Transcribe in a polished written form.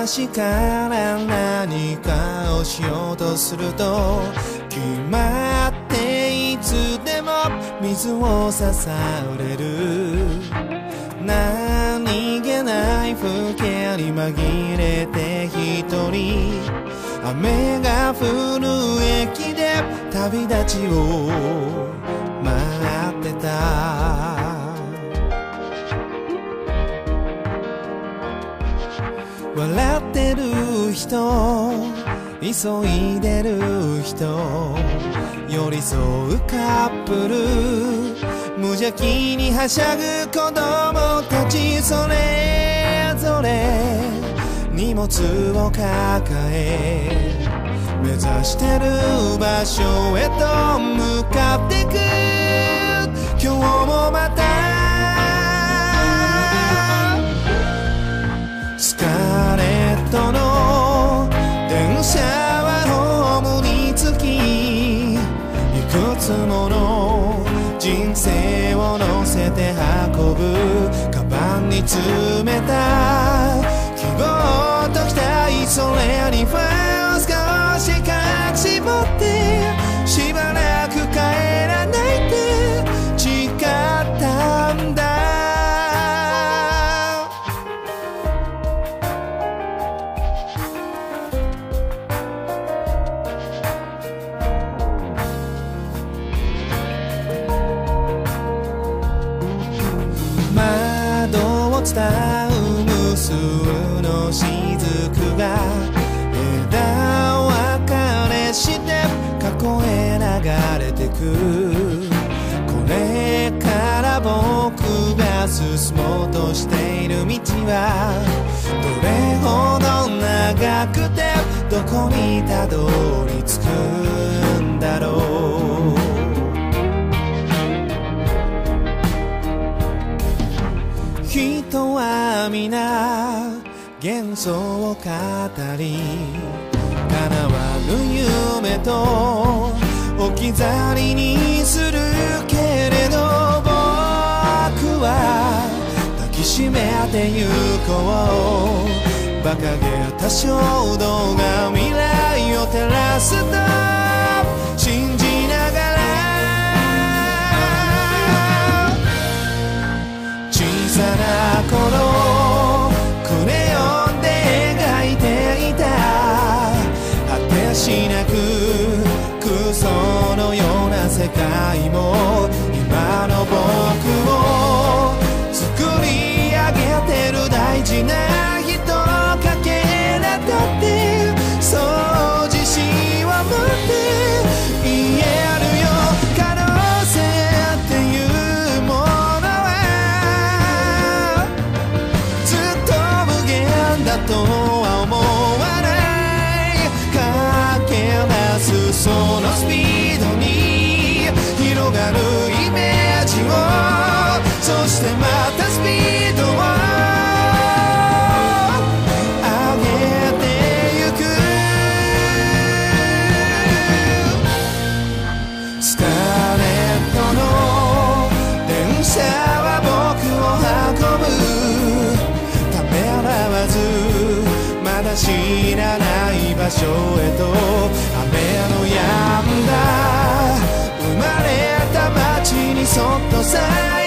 昔から何かをしようとすると決まっていつでも水を差される。何気ない風景に紛れて一人雨が降る駅で旅立ちを待ってた。笑ってる人、急いでる人、寄り添うカップル、無邪気にはしゃぐ子供たち、それぞれ荷物を抱え目指してる場所へと向かってく。今日もまたスカーレットの電車はホームに着き、いくつもの人生を乗せて運ぶカバンに詰めた希望と期待、それにファン少し隠し持ってしばらく帰らないって誓ったんだ。伝う無数の雫が枝分かれして過去へ流れてく。これから僕が進もうとしている道はどれほど長くてどこにたどり着くんだろう。人は皆幻想を語り叶わぬ夢と置き去りにするけれど、僕は抱きしめてゆこう。馬鹿げた衝動が未来を照らすと信じながら小さな頃クレヨンで描いていた果てしなく空想のような世界も今の僕を作り上げてる大事な人のかけらだって、そう自信を持って言えるよ。可能性っていうものだとは思わない。駆け出すそのスピードに広がるイメージを、そしてまたスピードを上げてゆく。スカーレットの電車は僕を運ぶ。ためらわずまだ知らない場所へと雨の止んだ生まれた街にそっと咲い